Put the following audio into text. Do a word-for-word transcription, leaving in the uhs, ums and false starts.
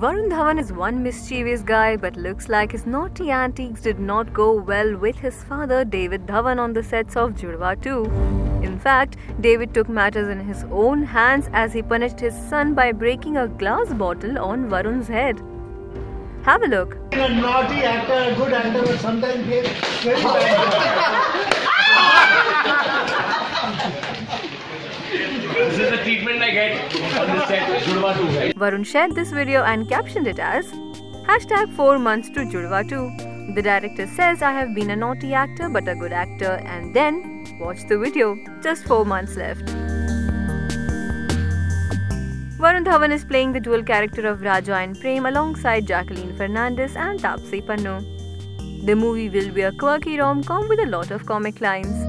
Varun Dhawan is one mischievous guy, but looks like his naughty antics did not go well with his father David Dhawan on the sets of Judwaa two. In fact, David took matters in his own hands as he punished his son by breaking a glass bottle on Varun's head. Have a look. A naughty actor, a good actor, but sometimes he is very bad. This is the treatment I get on the set Judwaa two, right? Varun shared this video and captioned it as hashtag four months to Judwaa two. The director says, I have been a naughty actor but a good actor, and then watch the video. Just four months left. Varun Dhawan is playing the dual character of Raja and Prem alongside Jacqueline Fernandez and Taapsee Pannu. The movie will be a quirky rom-com with a lot of comic lines.